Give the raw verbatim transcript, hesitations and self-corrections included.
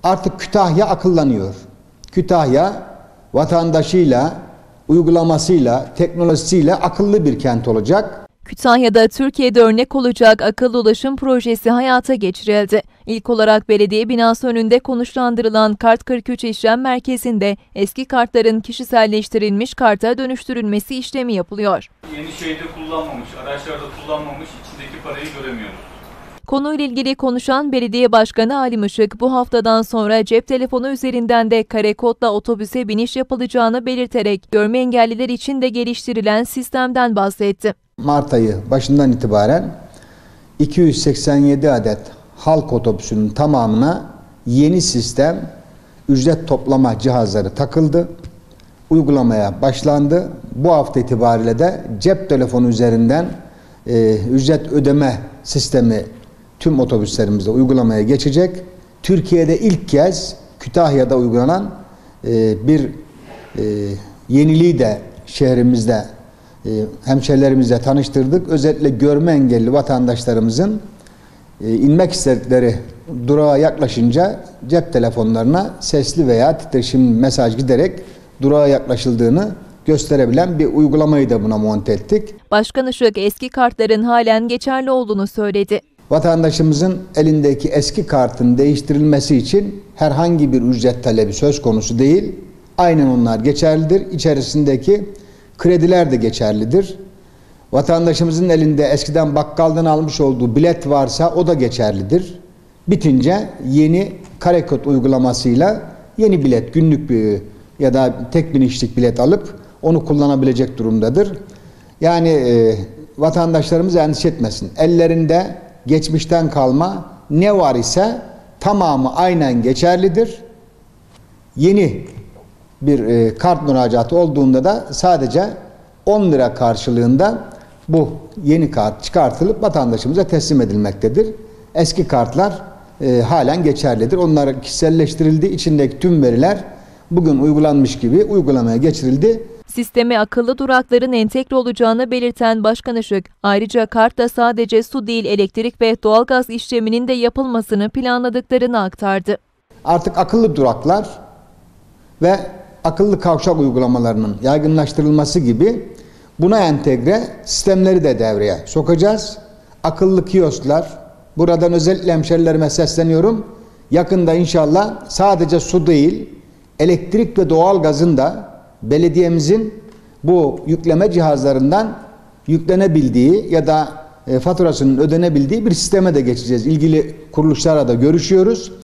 Artık Kütahya akıllanıyor. Kütahya vatandaşıyla, uygulamasıyla, teknolojisiyle akıllı bir kent olacak. Kütahya'da Türkiye'de örnek olacak akıllı ulaşım projesi hayata geçirildi. İlk olarak belediye binası önünde konuşlandırılan Kart kırk üç işlem merkezinde eski kartların kişiselleştirilmiş karta dönüştürülmesi işlemi yapılıyor. Yeni şeyde kullanmamış, araçlarda kullanmamış, içindeki parayı göremiyoruz. Konuyla ilgili konuşan Belediye Başkanı Halim Işık, bu haftadan sonra cep telefonu üzerinden de kare kodla otobüse biniş yapılacağını belirterek görme engelliler için de geliştirilen sistemden bahsetti. Mart ayı başından itibaren iki yüz seksen yedi adet halk otobüsünün tamamına yeni sistem ücret toplama cihazları takıldı. Uygulamaya başlandı. Bu hafta itibariyle de cep telefonu üzerinden e, ücret ödeme sistemi tüm otobüslerimizde uygulamaya geçecek. Türkiye'de ilk kez Kütahya'da uygulanan e, bir e, yeniliği de şehrimizde e, hemşehrilerimizle tanıştırdık. Özellikle görme engelli vatandaşlarımızın e, inmek istedikleri durağa yaklaşınca cep telefonlarına sesli veya titreşimli mesaj giderek durağa yaklaşıldığını gösterebilen bir uygulamayı da buna monte ettik. Başkan Işık eski kartların halen geçerli olduğunu söyledi. Vatandaşımızın elindeki eski kartın değiştirilmesi için herhangi bir ücret talebi söz konusu değil. Aynen onlar geçerlidir. İçerisindeki krediler de geçerlidir. Vatandaşımızın elinde eskiden bakkaldan almış olduğu bilet varsa o da geçerlidir. Bitince yeni kare kod uygulamasıyla yeni bilet, günlük bir ya da tek binişlik bilet alıp onu kullanabilecek durumdadır. Yani e, vatandaşlarımız endişe etmesin. Ellerinde geçmişten kalma ne var ise tamamı aynen geçerlidir. Yeni bir e, kart müracaatı olduğunda da sadece on lira karşılığında bu yeni kart çıkartılıp vatandaşımıza teslim edilmektedir. Eski kartlar e, halen geçerlidir. Onlar kişiselleştirildi. İçindeki tüm veriler bugün uygulanmış gibi uygulamaya geçirildi. Sisteme akıllı durakların entegre olacağını belirten Başkan Işık, ayrıca kartla sadece su değil elektrik ve doğalgaz işleminin de yapılmasını planladıklarını aktardı. Artık akıllı duraklar ve akıllı kavşak uygulamalarının yaygınlaştırılması gibi buna entegre sistemleri de devreye sokacağız. Akıllı kiosklar, buradan özellikle hemşerilerime sesleniyorum. Yakında inşallah sadece su değil, elektrik ve doğalgazın da belediyemizin bu yükleme cihazlarından yüklenebildiği ya da faturasının ödenebildiği bir sisteme de geçeceğiz. İlgili kuruluşlarla da görüşüyoruz.